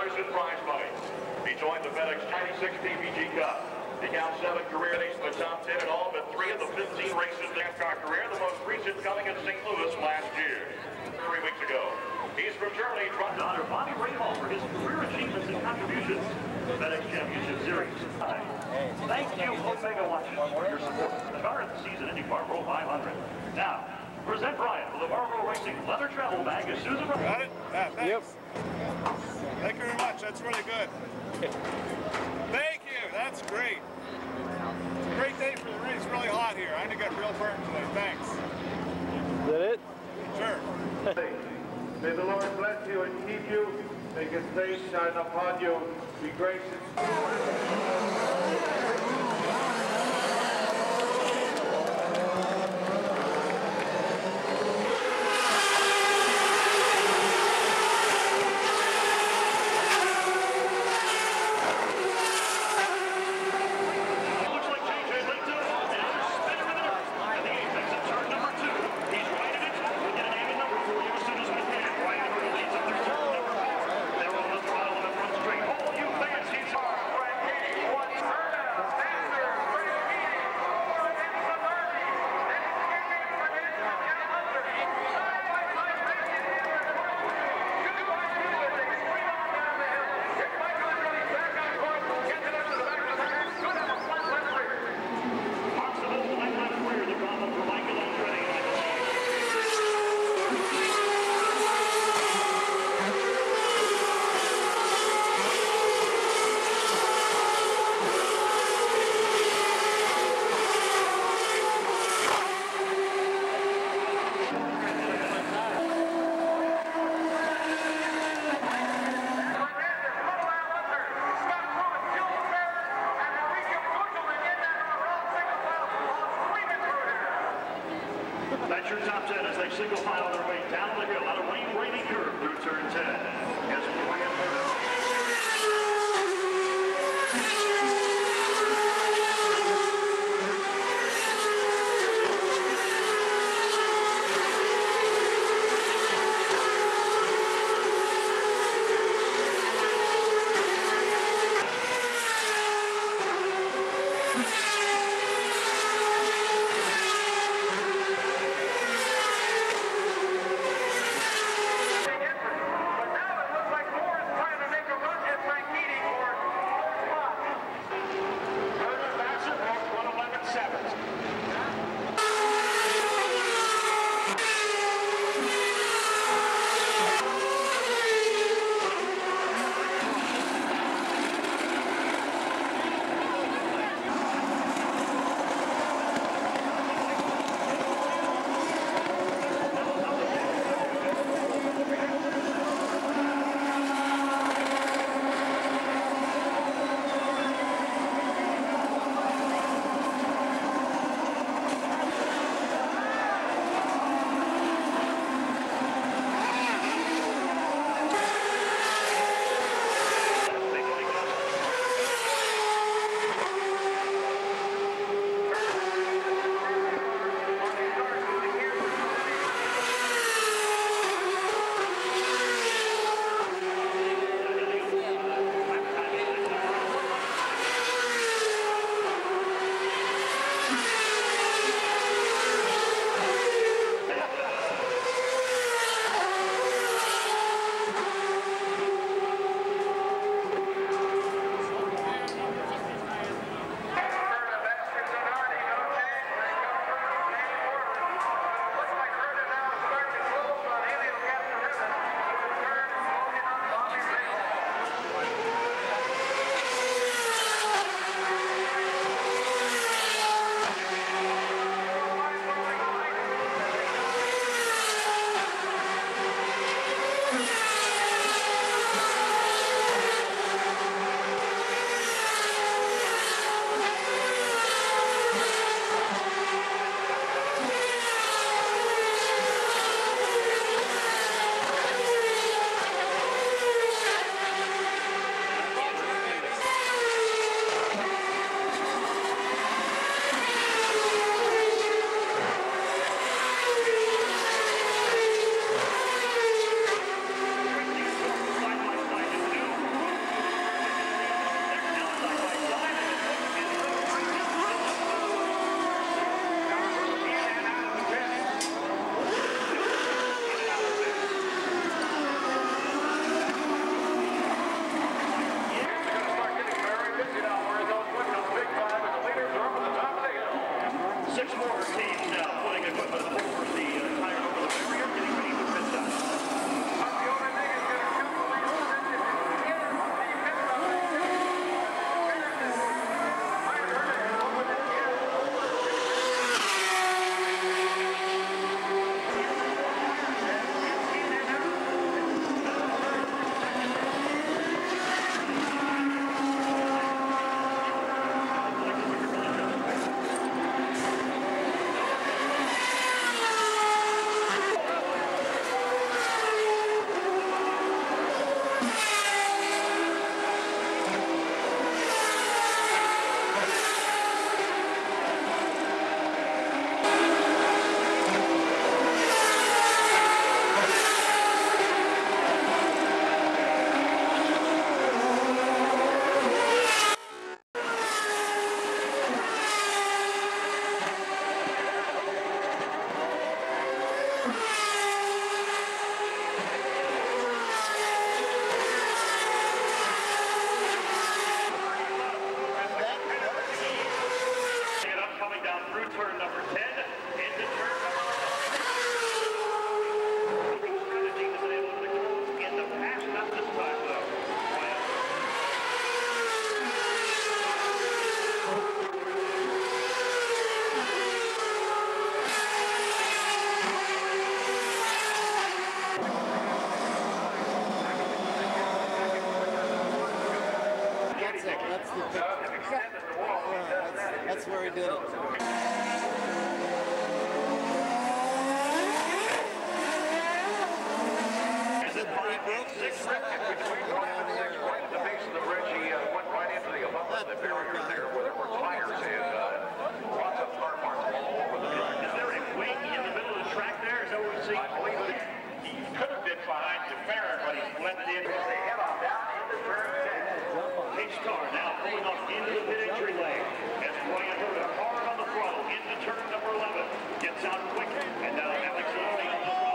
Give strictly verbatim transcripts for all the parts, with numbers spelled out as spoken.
dollars in prize money. He joined the FedEx ninety-six P P G Cup. He counts seven career days in the top ten in all but three of the fifteen races in NASCAR career, the most recent coming in Saint Louis last year, three weeks ago. He's from Germany, trying to honor Bobby Rahal for his career achievements and contributions to the FedEx Championship Series. Thank you, Omega Watch, for your support. The car at the season IndyCar Pro five hundred. Now, present Brian for the Marlboro Racing leather travel bag as Susan. Got it? Yeah, thanks. Yep. Thank you very much. That's really good. Thank you. That's great. It's a great day for the race. Really hot here. I had to get real burnt today. Thanks. Is that it? Sure. May the Lord bless you and keep you. Make his face shine upon you. Be gracious. That's your top ten as they single file their way down the hill on a rain-rainy curve through turn ten. As Brian Herta. that's the picture. Yeah, that's, that's where he did it. Six seconds between one and six, right at the base of the bridge. He uh, went right into the above the barrier there where there were tires and uh, lots of car parts all over the track. Is there a wing in the middle of the track there? Is that what we see? I believe it. He could have been behind the Farron, but he blended in. They head on down into turn ten. Pace car now pulling off into the pit entry lane. As Brian Herta hard on the throttle into turn number eleven. Gets out quick, and now Alex Loney on the throttle.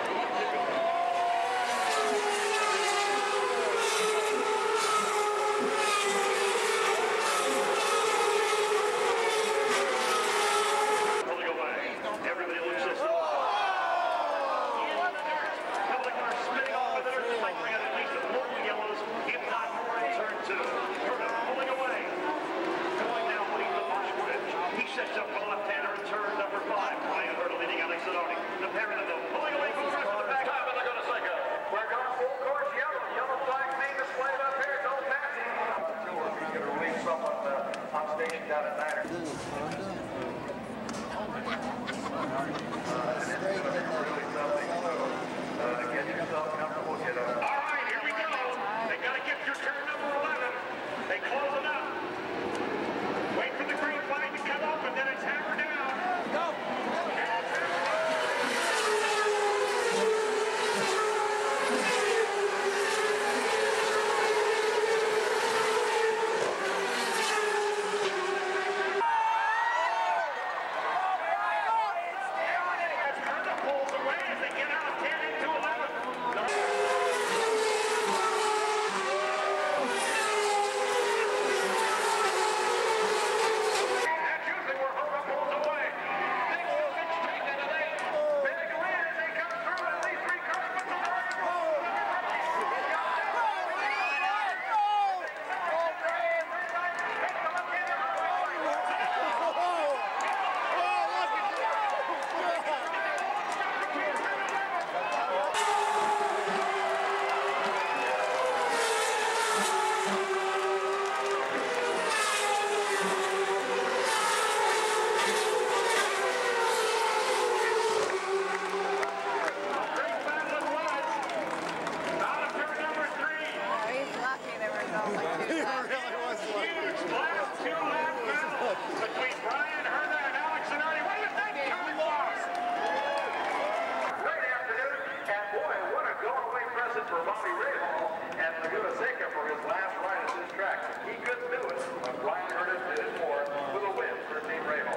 For Monterey County and Laguna Seca for his last ride at this track. He couldn't do it, but Brian Herta did it for him with a win for Team Rahal.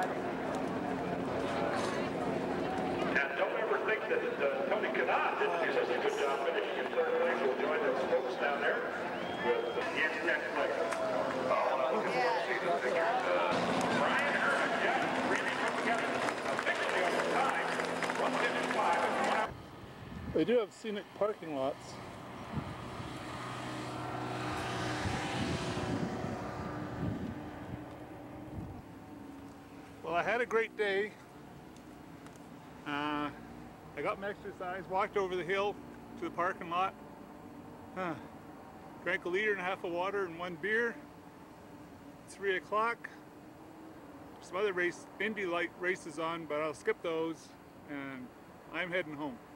And don't ever think that uh, Tony Kanaan didn't do such a good job finishing in third place. We'll join the folks down there with the next place. Oh, I'm looking forward to seeing the pictures. Uh, Brian Herta, yeah, really put together a victory on the time. one ten and five. They do have scenic parking lots. Well, I had a great day. Uh, I got my exercise, walked over the hill to the parking lot, huh. Drank a liter and a half of water and one beer. It's three o'clock. Some other race, Indy light races on, but I'll skip those and I'm heading home.